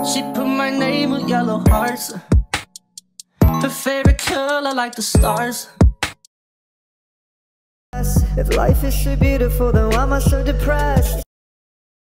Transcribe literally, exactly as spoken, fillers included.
She put my name with yellow hearts. Her favorite color like the stars. If life is so beautiful, then why am I so depressed?